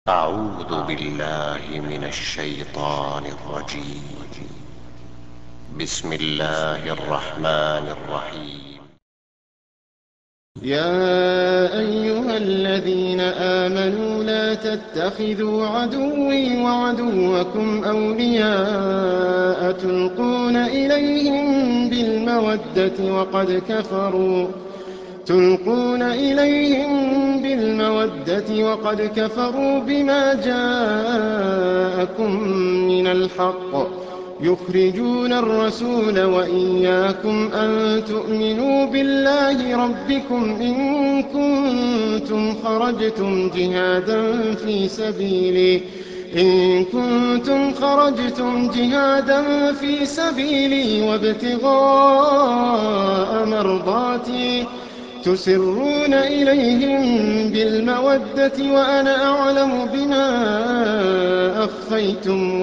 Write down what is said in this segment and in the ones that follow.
أعوذ بالله من الشيطان الرجيم. بسم الله الرحمن الرحيم. يا أيها الذين آمنوا لا تتخذوا عدوي وعدوكم أولياء تلقون إليهم بالمودة وقد كفروا بما جاءكم من الحق يخرجون الرسول وإياكم أن تؤمنوا بالله ربكم إن كنتم خرجتم جهادا في سبيلي وابتغاء مرضاتي تسرون إليهم بالمودة وأنا أعلم بما أخفيتم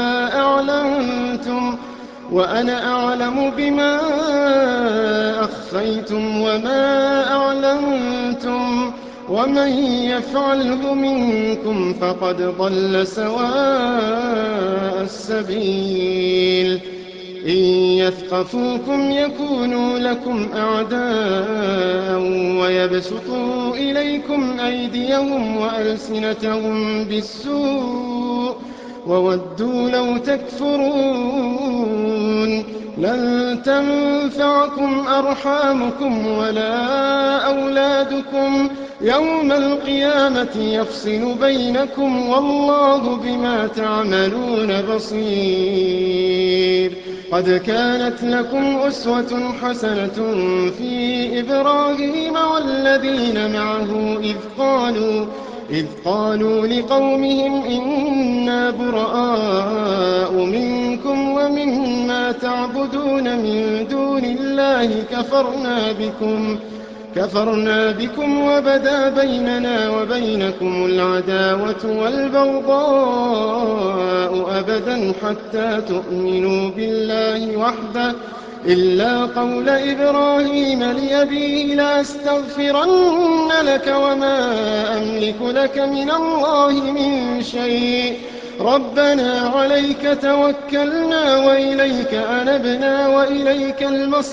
وما أعلنتم ومن يفعله منكم فقد ضل سواء السبيل إن يثقفوكم يكونوا لكم أعداء ويبسطوا إليكم أيديهم وألسنتهم بالسوء وودوا لو تكفرون لن تنفعكم أرحامكم ولا أولادكم يوم القيامة يفصل بينكم والله بما تعملون بصير. قد كانت لكم أسوة حسنة في إبراهيم والذين معه إذ قالوا لقومهم إنا براء منكم ومما تعبدون من دون الله كفرنا بكم وبدا بيننا وبينكم العداوة والبغضاء أبدا حتى تؤمنوا بالله وحده إلا قول إبراهيم لأبيه لأستغفرن لك وما أملك لك من الله من شيء ربنا عليك توكلنا وإليك أنبنا وإليك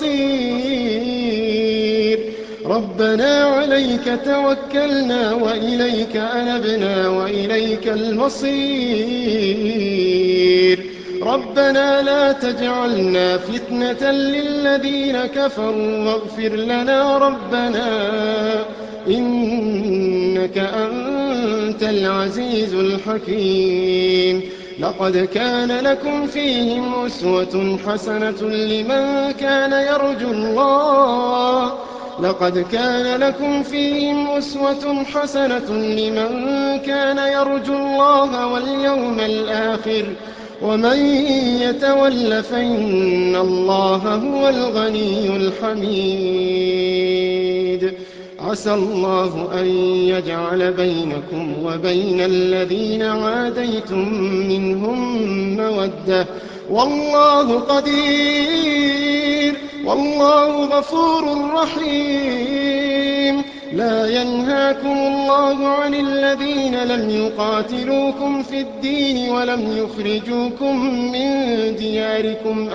المصير. ربنا لا تجعلنا فتنة للذين كفروا واغفر لنا ربنا إنك أنت العزيز الحكيم. لقد كان لكم فيهم أسوة حسنة لمن كان يرجو الله واليوم الآخر ومن يتول فإن الله هو الغني الحميد. عسى الله أن يجعل بينكم وبين الذين عاديتم منهم مودة والله قدير والله غفور رحيم. لا ينهاكم الله عن الذين لم يقاتلوكم في الدين ولم يخرجوكم من دياركم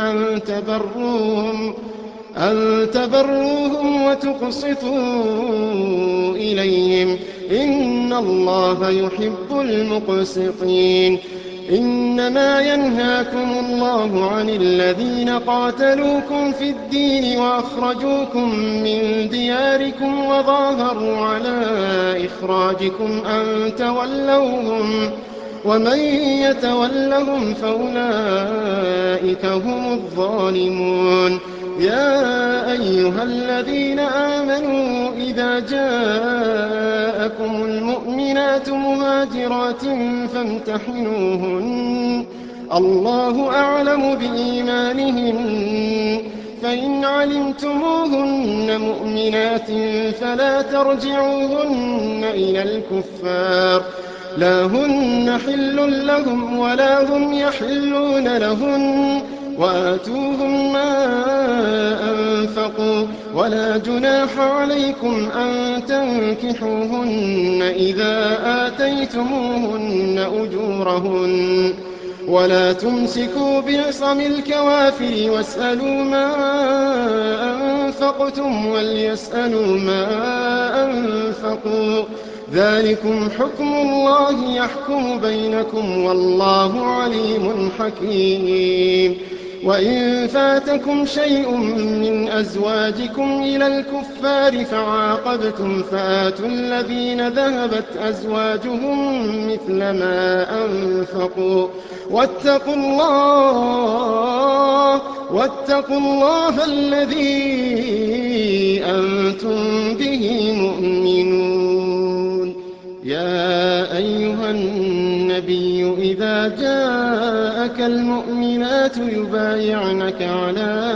أن تبروهم وتقسطوا إليهم إن الله يحب المقسطين. إنما ينهاكم الله عن الذين قاتلوكم في الدين وأخرجوكم من دياركم وظاهروا على إخراجكم أن تولوهم ومن يتولهم فأولئك هم الظالمون. يا أيها الذين آمنوا إذا جاءكم المؤمنات مهاجرات فامتحنوهن الله أعلم بإيمانهن فإن علمتموهن مؤمنات فلا ترجعوهن إلى الكفار لا هن حل لهم ولا هم يحلون لهن وآتوهم ما أنفقوا ولا جناح عليكم أن تنكحوهن إذا آتيتموهن أجورهن ولا تمسكوا بعصم الكوافر واسألوا ما أنفقتم وليسألوا ما أنفقوا ذلكم حكم الله يحكم بينكم والله عليم حكيم. وإن فاتكم شيء من أزواجكم إلى الكفار فعاقبتم فآتوا الذين ذهبت أزواجهم مثل ما أنفقوا واتقوا الله الذي أنتم به مؤمنون. يا أيها النبي إذا جاءك المؤمنات يبايعنك على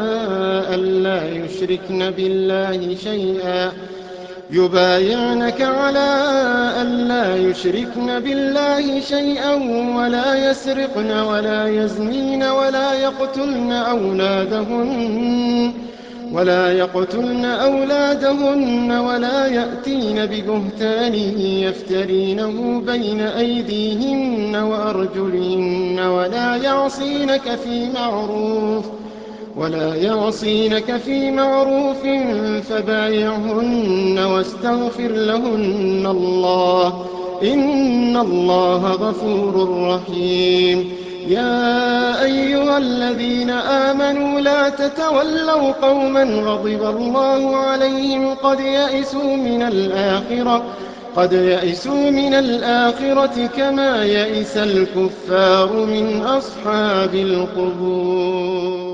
ألا يشركن بالله شيئا ولا يسرقن ولا يزنين ولا يقتلن أولادهن ولا يأتين ببهتان يفترينه بين أيديهن وأرجلهن ولا يعصينك في معروف فبايعهن واستغفر لهن الله إن الله غفور رحيم. يا أيها الذين آمنوا لا تتولوا قوما غضب الله عليهم قد يئسوا من الآخرة كما يئس الكفار من أصحاب القبور.